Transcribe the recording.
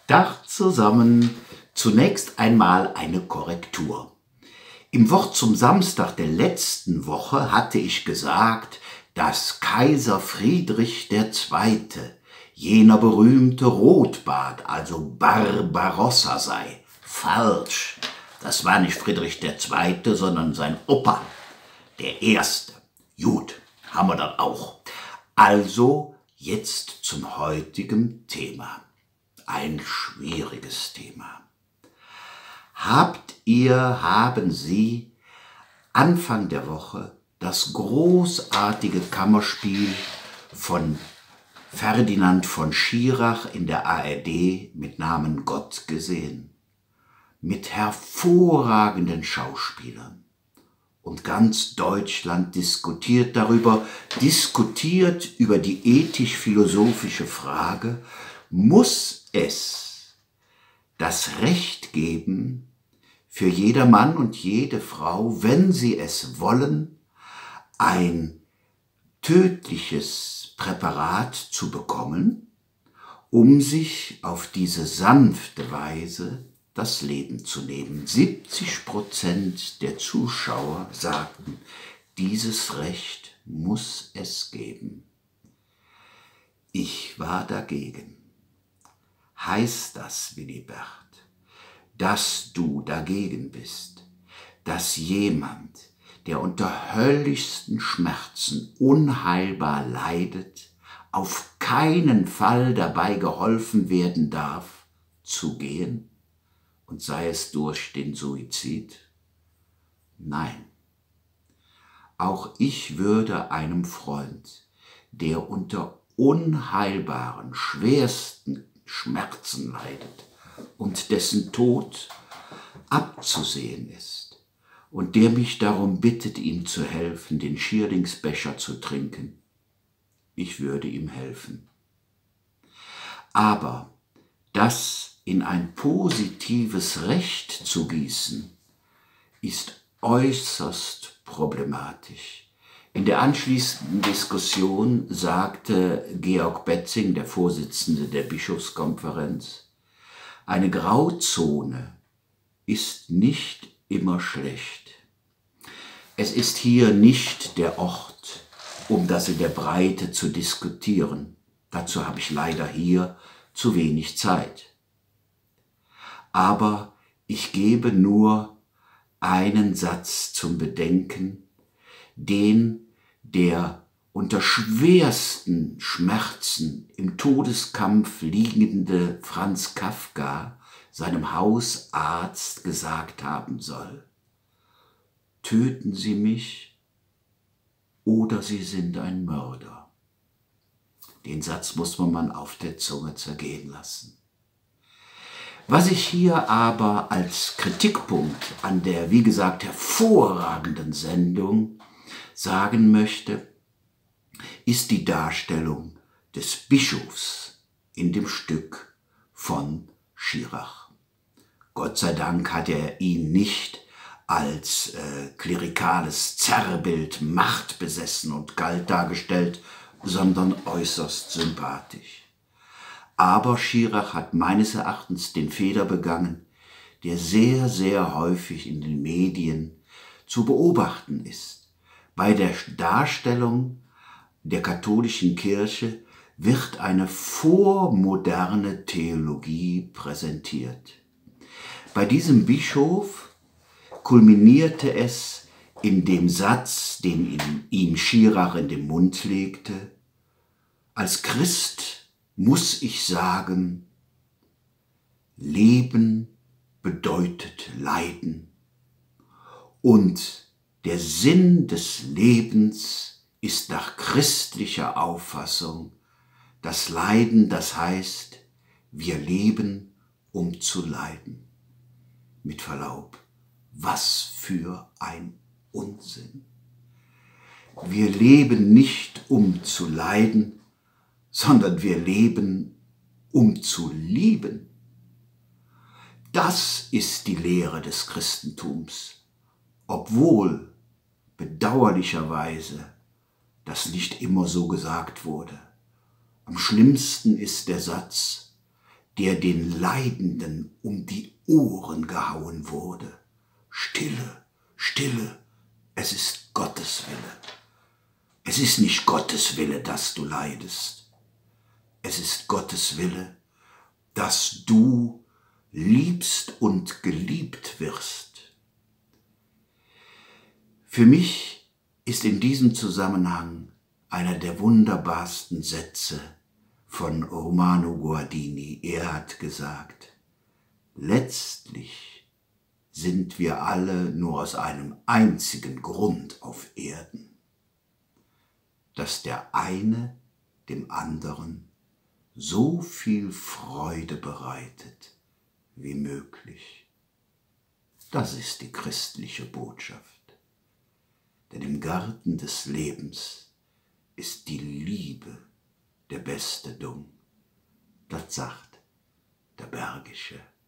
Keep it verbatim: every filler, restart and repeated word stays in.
Tag zusammen. Zunächst einmal eine Korrektur. Im Wort zum Samstag der letzten Woche hatte ich gesagt, dass Kaiser Friedrich der Zweite, jener berühmte Rotbart, also Barbarossa sei. Falsch. Das war nicht Friedrich der Zweite, sondern sein Opa, der Erste. Gut, haben wir dann auch. Also jetzt zum heutigen Thema. Ein schwieriges Thema. Habt ihr, haben Sie Anfang der Woche das großartige Kammerspiel von Ferdinand von Schirach in der A R D mit Namen Gott gesehen? Mit hervorragenden Schauspielern. Und ganz Deutschland diskutiert darüber, diskutiert über die ethisch-philosophische Frage, muss es das Recht geben, für jeder Mann und jede Frau, wenn sie es wollen, ein tödliches Präparat zu bekommen, um sich auf diese sanfte Weise das Leben zu nehmen. siebzig Prozent der Zuschauer sagten, dieses Recht muss es geben. Ich war dagegen. Heißt das, Willibert, dass du dagegen bist, dass jemand, der unter höllischsten Schmerzen unheilbar leidet, auf keinen Fall dabei geholfen werden darf, zu gehen, und sei es durch den Suizid? Nein. Auch ich würde einem Freund, der unter unheilbaren, schwersten Schmerzen leidet und dessen Tod abzusehen ist und der mich darum bittet, ihm zu helfen, den Schierlingsbecher zu trinken, ich würde ihm helfen. Aber das in ein positives Recht zu gießen, ist äußerst problematisch. In der anschließenden Diskussion sagte Georg Betzing, der Vorsitzende der Bischofskonferenz, eine Grauzone ist nicht immer schlecht. Es ist hier nicht der Ort, um das in der Breite zu diskutieren. Dazu habe ich leider hier zu wenig Zeit. Aber ich gebe nur einen Satz zum Bedenken, den der unter schwersten Schmerzen im Todeskampf liegende Franz Kafka seinem Hausarzt gesagt haben soll: Töten Sie mich oder Sie sind ein Mörder. Den Satz muss man auf der Zunge zergehen lassen. Was ich hier aber als Kritikpunkt an der, wie gesagt, hervorragenden Sendung sagen möchte, ist die Darstellung des Bischofs in dem Stück von Schirach. Gott sei Dank hat er ihn nicht als äh, klerikales Zerrbild, machtbesessen und kalt dargestellt, sondern äußerst sympathisch. Aber Schirach hat meines Erachtens den Fehler begangen, der sehr, sehr häufig in den Medien zu beobachten ist. Bei der Darstellung der katholischen Kirche wird eine vormoderne Theologie präsentiert. Bei diesem Bischof kulminierte es in dem Satz, den ihm, ihm Schirach in den Mund legte: Als Christ muss ich sagen, Leben bedeutet Leiden. Und der Sinn des Lebens ist nach christlicher Auffassung das Leiden, das heißt, wir leben, um zu leiden. Mit Verlaub, was für ein Unsinn. Wir leben nicht, um zu leiden, sondern wir leben, um zu lieben. Das ist die Lehre des Christentums, obwohl bedauerlicherweise das nicht immer so gesagt wurde. Am schlimmsten ist der Satz: der den Leidenden um die Ohren gehauen wurde. Stille, Stille, es ist Gottes Wille. Es ist nicht Gottes Wille, dass du leidest. Es ist Gottes Wille, dass du liebst und geliebt wirst. Für mich ist in diesem Zusammenhang einer der wunderbarsten Sätze von Romano Guardini. Er hat gesagt, letztlich sind wir alle nur aus einem einzigen Grund auf Erden, dass der eine dem anderen so viel Freude bereitet wie möglich. Das ist die christliche Botschaft. Denn im Garten des Lebens ist die Liebe der beste Dung. Das sagt der Bergische